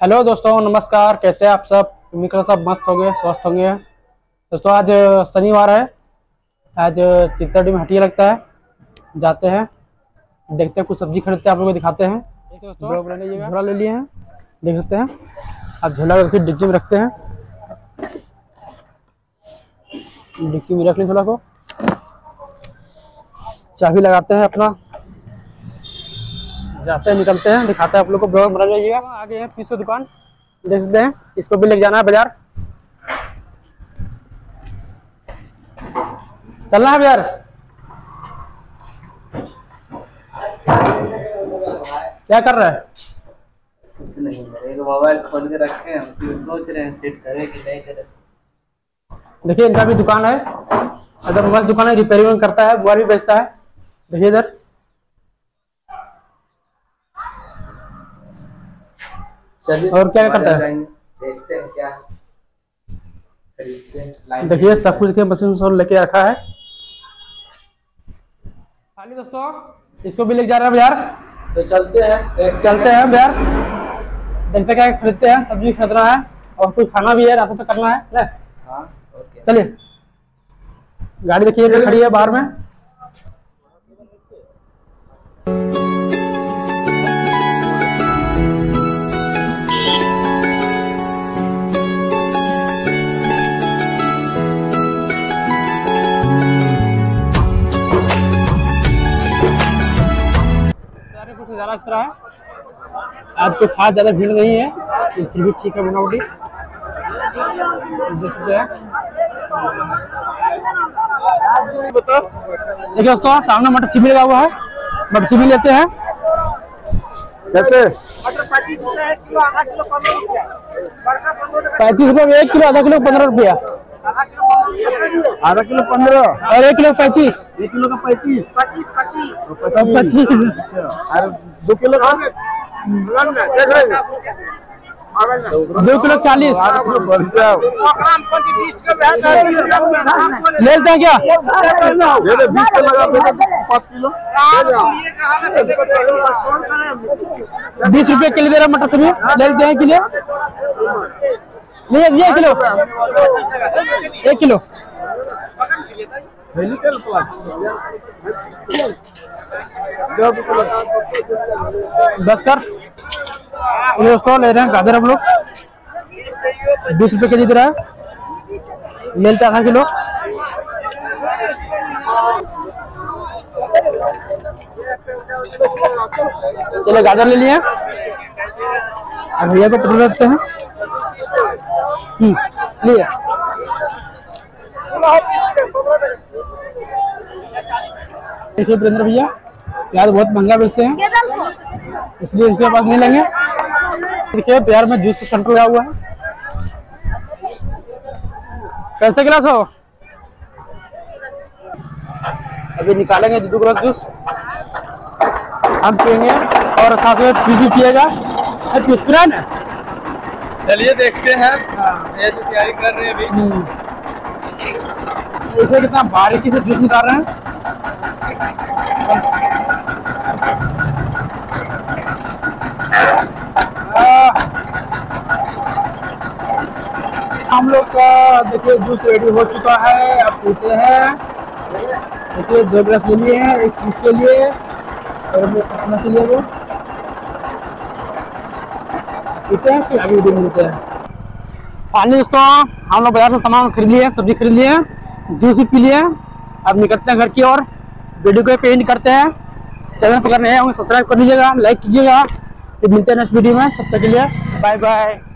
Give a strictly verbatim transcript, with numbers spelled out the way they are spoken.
Hello दोस्तों, नमस्कार। कैसे हैं आप सब? उम्मीद करता सब मस्त होंगे, स्वस्थ होंगे। दोस्तों आज शनिवार है, आज चित्तौड़ी में हटिया लगता है। जाते हैं, देखते हैं, कुछ सब्जी खरीदते हैं, आप लोगों को दिखाते हैं। दोस्तों झोला ले लिए हैं, देख सकते हैं। आप झोला रखिए, डिक्की में रखते हैं, डिक्की में रख लें झोला को। चाबी लगाते हैं अपना, जाते हैं, निकलते हैं, दिखाते हैं आप लोग को। ब्लॉग बना लीजिएगा। आगे है पीछे दुकान, देख सकते हैं। इसको भी लेके जाना है बाजार, चलना है बाजार। क्या कर रहा है? कुछ नहीं, एक मोबाइल खोल के रखे हैं, सोच रहे हैं सेट करें कि नहीं करें। देखिए इनका भी दुकान है, अगर मस्त दुकान है, रिपेयरिंग करता है, मोबाइल भी बेचता है। देखिए इधर चलिए और क्या करता है, देखते हैं क्या खरीदते हैं। देखिए सब कुछ के मशीन सब लेके रखा है खाली। दोस्तों इसको भी लेके जा रहे हैं बाजार, तो चलते हैं, चलते हैं बाजार, देखते क्या खरीदते हैं। सब्जी खरीदना है और कुछ खाना भी है, रास्ते तक करना है ना। हाँ ओके, चलिए। गाड़ी देखिए खड़ी है बाहर में। कुछ ज्यादा इस तरह है, आज तो खास ज्यादा भीड़ नहीं है, फिर भी ठीक है बनावटी। देखिए दोस्तों सामने मटर छिपी लगा हुआ है, मटर छिपी लेते हैं। कैसे? पैंतीस रुपए एक किलो, आधा किलो पंद्रह रुपया, आधा किलो पंद्रह और एक किलो पैंतीस। एक किलो का पैंतीस, पच्चीस पच्चीस और दो किलो का दो किलो चालीस। लेते हैं क्या? बीस का लगा पाँच किलो, बीस रुपए किलो दे रहा मटर सब्जी। ले लेते हैं किलो, ले किलो, एक किलो दस कर। दोस्तों ले रहे हैं गाजर हम लोग, बीस रुपए के जी दे रहा है, ले लेते आधा किलो। चलो गाजर ले लिए, अब भैया को पकड़ देते हैं। हम्म लिए देखिए वीरेंद्र भैया प्याज बहुत महंगा बेचते हैं, इसलिए इनसे पास नहीं लेंगे। देखिए प्याज में जूस सेंटर लगा हुआ है, कैसे गिलास हो? अभी निकालेंगे दो गिलास जूस, हम पियेंगे और साथ में पी भी पिएगा। ना चलिए देखते हैं। ये जो तैयारी कर रहे हैं अभी, देखिए कितना बारीकी से जूस निकाल रहे हैं। हम लोग का देखिए जूस रेडी हो चुका है, अब पीते हैं। देखिए दो गिलास ले लिए हैं, एक पीस के लिए और अपना के लिए वो पीते हैं, फिर आगे वीडियो मिलते हैं। पानी दोस्तों हम लोग बाजार से सामान खरीद लिए, सब्जी खरीद लिए, जूस भी पी लिए। अब निकलते हैं घर की ओर, वीडियो को पेंट करते हैं। चैनल पर नए होंगे सब्सक्राइब कर लीजिएगा, लाइक कीजिएगा। फिर मिलते हैं नेक्स्ट वीडियो में, तब तक के लिए बाय बाय।